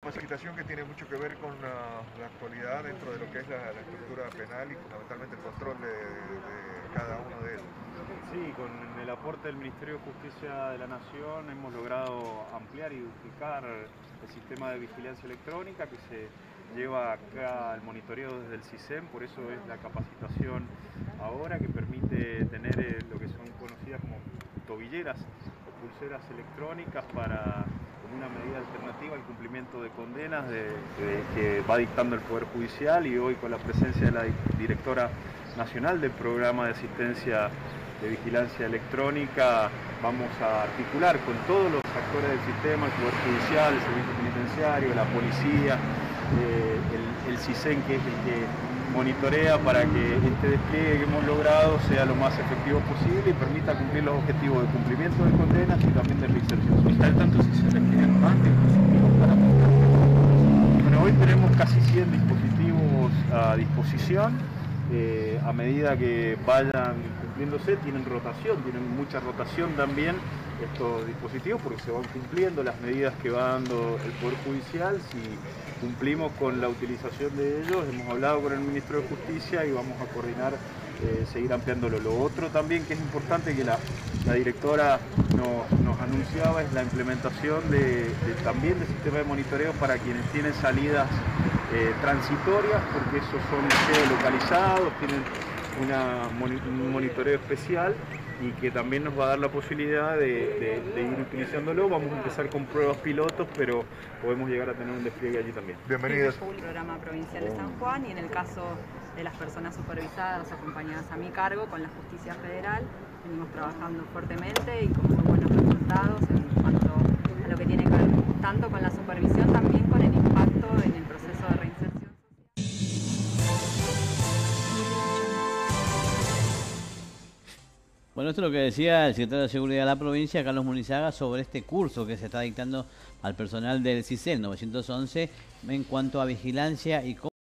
capacitación que tiene mucho que ver con la actualidad dentro de lo que es la estructura penal y fundamentalmente el control de cada uno de ellos. Sí, con el aporte del Ministerio de Justicia de la Nación hemos logrado ampliar y duplicar el sistema de vigilancia electrónica que se lleva acá al monitoreo desde el CISEN, por eso es la capacitación ahora que permite tener lo que son conocidas como tobilleras o pulseras electrónicas como una medida alternativa al cumplimiento de condenas que va dictando el Poder Judicial, y hoy con la presencia de la directora nacional del programa de asistencia de vigilancia electrónica vamos a articular con todos los actores del sistema, el Poder Judicial, el Servicio Penitenciario, la Policía, el CISEN, que es el que monitorea para que este despliegue que hemos logrado sea lo más efectivo posible y permita cumplir los objetivos de cumplimiento de condenas y también de reinserción social. ¿Tanto si se requieren más dispositivos para aplicar? Bueno, hoy tenemos casi 100 dispositivos a disposición. A medida que vayan cumpliéndose, tienen mucha rotación también estos dispositivos, porque se van cumpliendo las medidas que va dando el Poder Judicial. Si cumplimos con la utilización de ellos, hemos hablado con el Ministro de Justicia y vamos a coordinar seguir ampliándolo. Lo otro también que es importante, que la directora nos anunciaba, es la implementación también del sistema de monitoreo para quienes tienen salidas transitorias, porque esos son geolocalizados, tienen un monitoreo especial y que también nos va a dar la posibilidad de ir utilizándolo. Vamos a empezar con pruebas pilotos, pero podemos llegar a tener un despliegue allí también. Bienvenidos. El programa provincial de San Juan, y en el caso de las personas supervisadas acompañadas a mi cargo con la Justicia Federal, venimos trabajando fuertemente y con muy buenos resultados en cuanto a lo que tiene que ver tanto con la supervisión, también con el impacto en el proceso de reinserción. Bueno, esto es lo que decía el secretario de Seguridad de la provincia, Carlos Munizaga, sobre este curso que se está dictando al personal del CISEN 911 en cuanto a vigilancia y